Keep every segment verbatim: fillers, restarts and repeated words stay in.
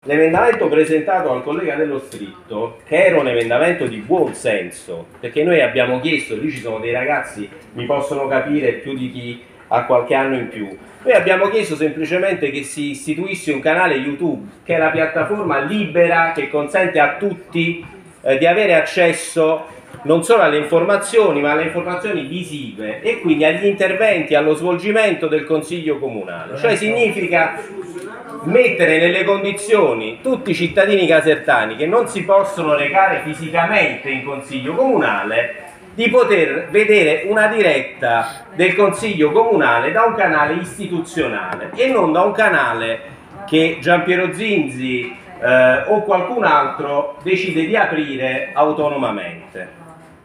l'emendamento presentato al collega Dello Stritto, che era un emendamento di buon senso, perché noi abbiamo chiesto, lì ci sono dei ragazzi, mi possono capire più di chi ha qualche anno in più, noi abbiamo chiesto semplicemente che si istituisse un canale YouTube, che è la piattaforma libera che consente a tutti eh, di avere accesso non solo alle informazioni, ma alle informazioni visive e quindi agli interventi, allo svolgimento del Consiglio Comunale. Cioè significa mettere nelle condizioni tutti i cittadini casertani che non si possono recare fisicamente in Consiglio Comunale di poter vedere una diretta del Consiglio Comunale da un canale istituzionale e non da un canale che Giampiero Zinzi eh, o qualcun altro decide di aprire autonomamente.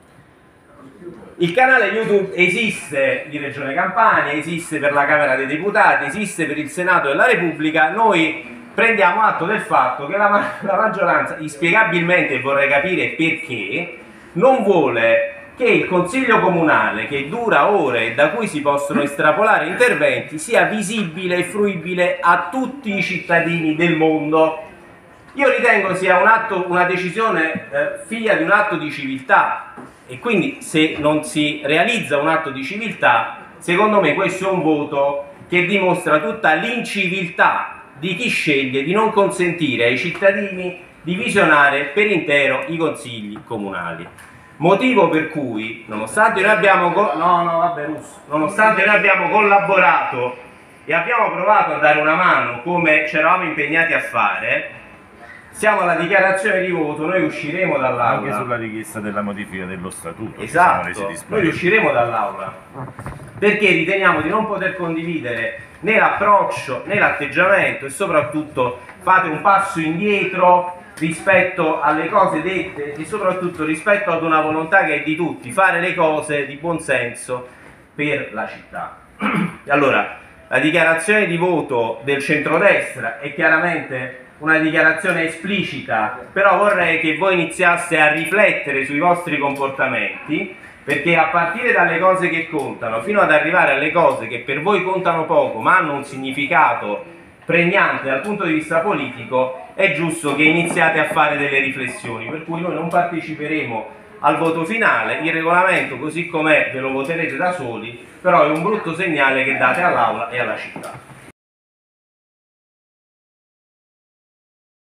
Il canale YouTube esiste di Regione Campania, esiste per la Camera dei Deputati, esiste per il Senato della Repubblica. Noi prendiamo atto del fatto che la, ma la maggioranza, inspiegabilmente, vorrei capire perché, non vuole che il Consiglio Comunale, che dura ore e da cui si possono estrapolare interventi, sia visibile e fruibile a tutti i cittadini del mondo. Io ritengo sia un atto, una decisione eh, figlia di un atto di civiltà. E quindi se non si realizza un atto di civiltà, secondo me questo è un voto che dimostra tutta l'inciviltà di chi sceglie di non consentire ai cittadini di visionare per intero i consigli comunali. Motivo per cui, nonostante noi abbiamo, no, no, vabbè, Russo, nonostante noi abbiamo collaborato e abbiamo provato a dare una mano come ci eravamo impegnati a fare, siamo alla dichiarazione di voto, noi usciremo dall'aula. Anche sulla richiesta della modifica dello statuto. Esatto, noi usciremo dall'aula perché riteniamo di non poter condividere né l'approccio né l'atteggiamento e soprattutto fate un passo indietro rispetto alle cose dette e soprattutto rispetto ad una volontà che è di tutti, fare le cose di buon senso per la città. Allora, la dichiarazione di voto del centrodestra è chiaramente una dichiarazione esplicita, però vorrei che voi iniziaste a riflettere sui vostri comportamenti, perché a partire dalle cose che contano fino ad arrivare alle cose che per voi contano poco ma hanno un significato pregnante dal punto di vista politico, è giusto che iniziate a fare delle riflessioni, per cui noi non parteciperemo al voto finale, il regolamento così com'è ve lo voterete da soli, però è un brutto segnale che date all'Aula e alla città.